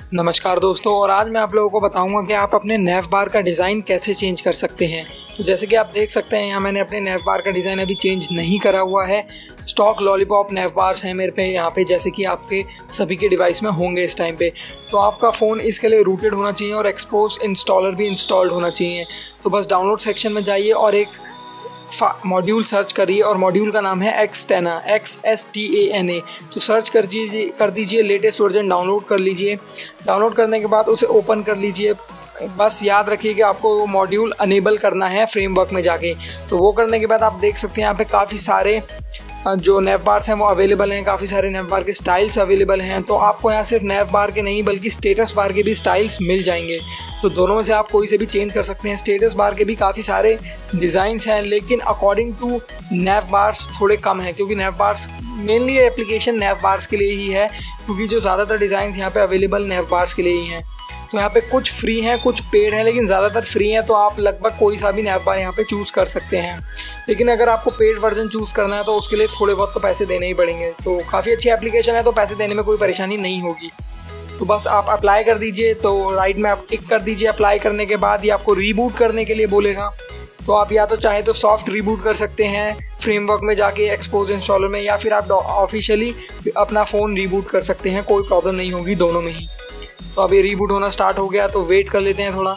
नमस्कार दोस्तों, और आज मैं आप लोगों को बताऊंगा कि आप अपने नैव बार का डिज़ाइन कैसे चेंज कर सकते हैं। तो जैसे कि आप देख सकते हैं यहाँ मैंने अपने नैव बार का डिज़ाइन अभी चेंज नहीं करा हुआ है। स्टॉक लॉलीपॉप नैव बार्स हैं मेरे पे यहाँ पे, जैसे कि आपके सभी के डिवाइस में होंगे इस टाइम पे। तो आपका फ़ोन इसके लिए रूटेड होना चाहिए और एक्सपोज इंस्टॉलर भी इंस्टॉल्ड होना चाहिए। तो बस डाउनलोड सेक्शन में जाइए और एक मॉड्यूल सर्च करिए और मॉड्यूल का नाम है Xstana, XSTANA। तो सर्च कर दीजिए, लेटेस्ट वर्जन डाउनलोड कर लीजिए। डाउनलोड करने के बाद उसे ओपन कर लीजिए। बस याद रखिए कि आपको वो मॉड्यूल अनेबल करना है फ्रेमवर्क में जाके। तो वो करने के बाद आप देख सकते हैं यहाँ पे काफ़ी सारे जो नैव बार्स हैं वो अवेलेबल हैं, काफ़ी सारे नैव बार के स्टाइल्स अवेलेबल हैं। तो आपको यहाँ सिर्फ नैव बार के नहीं बल्कि स्टेटस बार के भी स्टाइल्स मिल जाएंगे। तो दोनों में से आप कोई से भी चेंज कर सकते हैं। स्टेटस बार के भी काफ़ी सारे डिज़ाइंस हैं, लेकिन अकॉर्डिंग टू नैव बार्स थोड़े कम हैं, क्योंकि nav bars mainly application nav bars के लिए ही है, क्योंकि जो ज़्यादातर डिज़ाइंस यहाँ पे अवेलेबल नैव बार्स के लिए ही हैं। तो यहाँ पे कुछ फ्री हैं, कुछ पेड हैं, लेकिन ज़्यादातर फ्री हैं। तो आप लगभग कोई सा भी नैव बार यहाँ पे चूज़ कर सकते हैं। लेकिन अगर आपको पेड वर्जन चूज़ करना है तो उसके लिए थोड़े बहुत तो पैसे देने ही पड़ेंगे। तो काफ़ी अच्छी एप्लीकेशन है, तो पैसे देने में कोई परेशानी नहीं होगी। तो बस आप अप्लाई कर दीजिए। तो राइट में आप टिक कर दीजिए। अप्लाई करने के बाद ये आपको रीबूट करने के लिए बोलेगा। तो आप या तो चाहे तो सॉफ्ट रीबूट कर सकते हैं फ्रेमवर्क में जाके एक्सपोज इंस्टॉलर में, या फिर आप ऑफिशियली अपना फ़ोन रीबूट कर सकते हैं। कोई प्रॉब्लम नहीं होगी दोनों में ही। तो अब ये रीबूट होना स्टार्ट हो गया, तो वेट कर लेते हैं थोड़ा।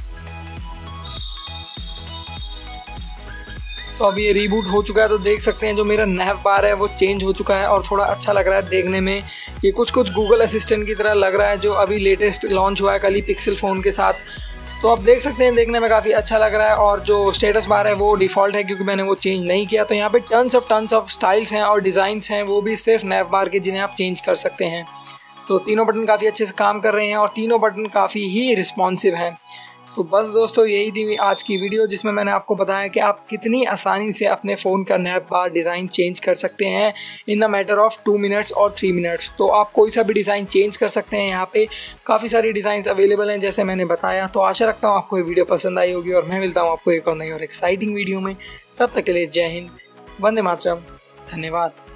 तो अब ये रीबूट हो चुका है। तो देख सकते हैं जो मेरा नैव बार है वो चेंज हो चुका है और थोड़ा अच्छा लग रहा है देखने में। ये कुछ गूगल असिस्टेंट की तरह लग रहा है, जो अभी लेटेस्ट लॉन्च हुआ है कल ही पिक्सल फ़ोन के साथ। तो आप देख सकते हैं देखने में काफ़ी अच्छा लग रहा है। और जो स्टेटस बार है वो डिफ़ॉल्ट है, क्योंकि मैंने वो चेंज नहीं किया। तो यहाँ पे टन्स ऑफ स्टाइल्स हैं और डिज़ाइंस हैं, वो भी सिर्फ नैव बार के, जिन्हें आप चेंज कर सकते हैं। तो तीनों बटन काफ़ी अच्छे से काम कर रहे हैं और तीनों बटन काफ़ी ही रिस्पॉन्सिव हैं। तो बस दोस्तों, यही थी आज की वीडियो, जिसमें मैंने आपको बताया कि आप कितनी आसानी से अपने फ़ोन का नैव बार डिज़ाइन चेंज कर सकते हैं in the matter of 2 minutes और 3 मिनट्स। तो आप कोई सा भी डिज़ाइन चेंज कर सकते हैं। यहाँ पे काफ़ी सारी डिज़ाइंस अवेलेबल हैं जैसे मैंने बताया। तो आशा रखता हूँ आपको ये वीडियो पसंद आई होगी, और मैं मिलता हूँ आपको एक और नई और एक्साइटिंग वीडियो में। तब तक के लिए जय हिंद, वंदे मातरम, धन्यवाद।